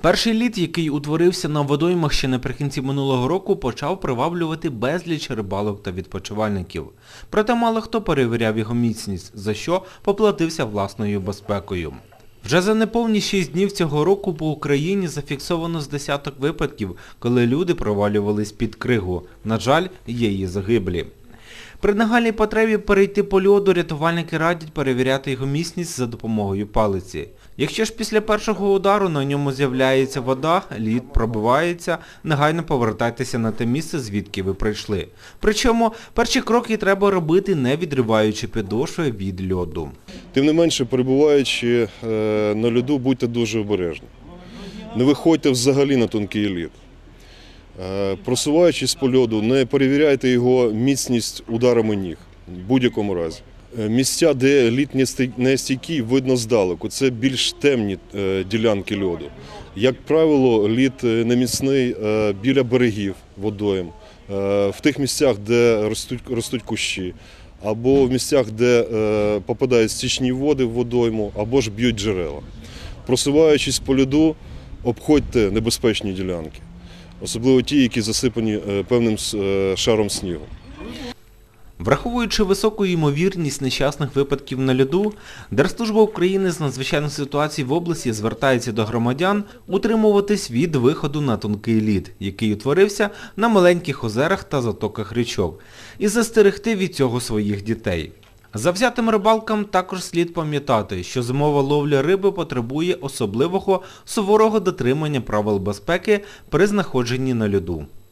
Перший лід, який утворився на водоймах ще наприкінці минулого року, почав приваблювати безліч рибалок та відпочивальників. Проте мало хто перевіряв його міцність, за що поплатився власною безпекою. Вже за неповні 6 днів цього року по Україні зафіксовано з десяток випадків, коли люди провалювались під кригу. На жаль, є і загиблі. При нагальній потребі перейти по льоду рятувальники радять перевіряти його міцність за допомогою палиці. Якщо ж після першого удару на ньому з'являється вода, лід пробивається, негайно повертайтеся на те місце, звідки ви прийшли. Причому перші кроки треба робити, не відриваючи підошви від льоду. Тим не менше, перебуваючи на льоду, будьте дуже обережні. Не виходьте взагалі на тонкий лід. Просуваючись по льоду, не перевіряйте його міцність ударами ніг, в будь-якому разі. Місця, де лід не стійкий, видно здалеку. Це більш темні ділянки льоду. Як правило, лід неміцний біля берегів водойм, в тих місцях, де ростуть кущі, або в місцях, де попадають стічні води в водойму, або ж б'ють джерела. Просуваючись по льоду, обходьте небезпечні ділянки. Особливо ті, які засипані певним шаром снігу. Враховуючи високу ймовірність нещасних випадків на льоду, Держслужба України з надзвичайних ситуацій в області звертається до громадян утримуватись від виходу на тонкий лід, який утворився на маленьких озерах та затоках річок, і застерегти від цього своїх дітей. Завзятим рибалкам також слід пам'ятати, що зимова ловля риби потребує особливого суворого дотримання правил безпеки при знаходженні на льоду.